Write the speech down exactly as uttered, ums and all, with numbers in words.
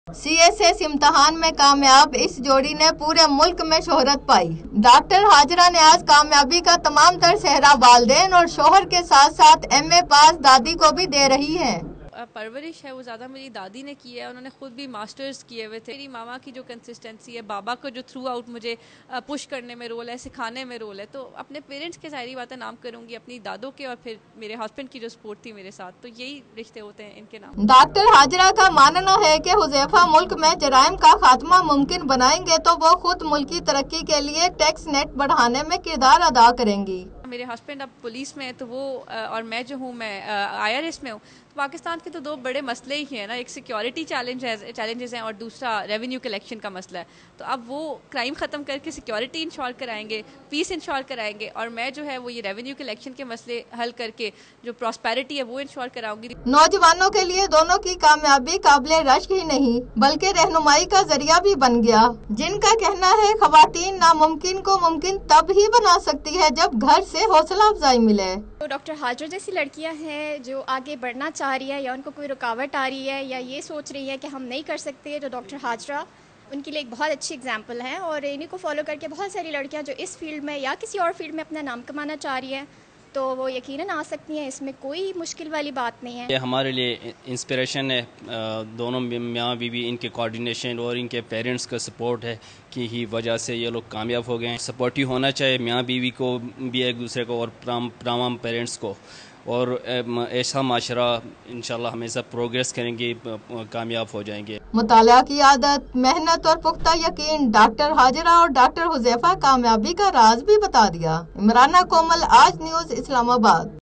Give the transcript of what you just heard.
C S S امتحان میں کامیاب اس جوڑی نے پورے ملک میں شہرت پائی۔ ڈاکٹر ہاجرہ نیاز کامیابی کا تمام تر سہرا والدین اور شوہر کے ساتھ ساتھ ایم اے پاس دادی کو بھی دے رہی ہیں۔ پرورش ہے وہ زیادہ میری دادی نے کی ہے، انہوں نے خود بھی ماسٹرز کیے ہوئے تھے۔ میری ماما کی جو کنسسٹنسی ہے، بابا کو جو تھرو آؤٹ مجھے پش کرنے میں رول ہے، سکھانے میں رول ہے، تو اپنے پیرنٹس کے ظاہری باتیں نام کروں گی، اپنی دادوں کے اور پھر میرے ہسبینڈ کی جو سپورٹ تھی میرے ساتھ، تو یہی رشتے ہوتے ہیں ان کے نام۔ ڈاکٹر ہاجرہ کا ماننا ہے کہ حذیفہ ملک میں جرائم کا خاتمہ ممکن بنائیں گے تو وہ خود ملکی ترقی کے لیے ٹیکس نیٹ بڑھانے میں کردار ادا کریں گی۔ میرے ہسبینڈ اب پولیس میں ہیں تو وہ اور میں جو ہوں میں آئی آر ایس میں ہوں، تو پاکستان کے تو دو بڑے مسئلے ہی ہیں نا، ایک سیکیورٹی چیلنج ہے چیلنجز ہیں اور دوسرا ریونیو کلیکشن کا مسئلہ ہے۔ تو اب وہ کرائم ختم کر کے سیکیورٹی انشور کرائیں گے، پیس انشور کرائیں گے، اور میں جو ہے وہ یہ ریونیو کلیکشن کے مسئلے حل کر کے جو پراسپیرٹی ہے وہ انشور کراؤں گی۔ نوجوانوں کے لیے دونوں کی کامیابی قابل رشک ہی نہیں بلکہ رہنمائی کا ذریعہ بھی بن گیا، جن کا کہنا ہے خواتین ناممکن کو ممکن تب ہی بنا سکتی ہے جب گھر سے حوصلہ افزائی ملے۔ تو ڈاکٹر ہاجرہ جیسی لڑکیاں ہیں جو آگے بڑھنا چاہ رہی ہے یا ان کو کوئی رکاوٹ آ رہی ہے یا یہ سوچ رہی ہے کہ ہم نہیں کر سکتے، تو ڈاکٹر ہاجرہ ان کے لیے ایک بہت اچھی اگزامپل ہے، اور انہیں کو فالو کر کے بہت ساری لڑکیاں جو اس فیلڈ میں یا کسی اور فیلڈ میں اپنا نام کمانا چاہ رہی ہیں تو وہ یقیناً آ سکتی ہیں، اس میں کوئی مشکل والی بات نہیں ہے۔ یہ ہمارے لیے انسپریشن ہے، دونوں میاں بیوی ان کے کوارڈینیشن اور ان کے پیرنٹس کا سپورٹ ہے کی ہی وجہ سے یہ لوگ کامیاب ہو گئے ہیں۔ سپورٹیو ہونا چاہیے میاں بیوی کو بھی ایک دوسرے کو اور تمام پیرنٹس کو، اور ایسا معاشرہ انشاءاللہ ہمیشہ پروگریس کریں گے، کامیاب ہو جائیں گے۔ مطالعہ کی عادت، محنت اور پختہ یقین ڈاکٹر ہاجرہ اور ڈاکٹر حذیفہ کامیابی کا راز بھی بتا دیا۔ عمرانہ کومل، آج نیوز، اسلام آباد۔